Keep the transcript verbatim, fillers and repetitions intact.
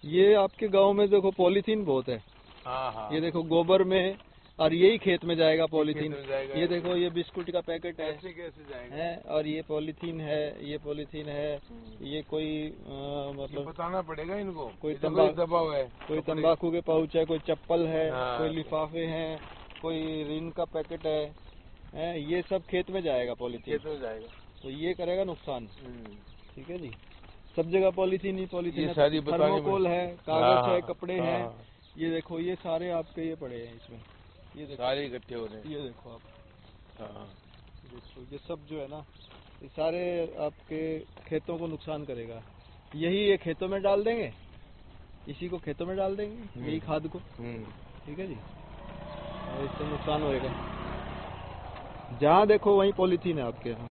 ये आपके गांव में देखो पॉलीथीन बहुत है। हाँ हाँ। ये देखो गोबर में, और यही खेत में जाएगा पॉलीथीन। जाएगा। ये देखो ये बिस्कुट का पैकेट है, ऐसे कैसे जाएगा है, और ये पॉलीथीन है, ये पॉलीथीन है, ये कोई आ, मतलब बताना पड़ेगा इनको। कोई तंबाकू है, कोई तंबाकू के पाउच है, कोई चप्पल है, हाँ। कोई लिफाफे हैं, कोई रिन का पैकेट है, है, ये सब खेत में जाएगा पॉलीथीन। खेत में जाएगा तो ये करेगा नुकसान। ठीक है जी, सब जगह पॉलीथीन ही पॉलीथीन है। सारी थर्मोकोल है, कागज है, कपड़े हाँ, हैं। हाँ। ये देखो ये सारे आपके ये पड़े हैं इसमें, ये देखो सारे इकट्ठे हो रहे हैं। ये देखो आप, हाँ। देखो ये सब जो है ना, ये सारे आपके खेतों को नुकसान करेगा। यही ये खेतों में डाल देंगे, इसी को खेतों में डाल देंगे, यही खाद को। ठीक है जी, और इससे नुकसान होएगा। जहाँ देखो वहीं पॉलीथीन है आपके यहाँ।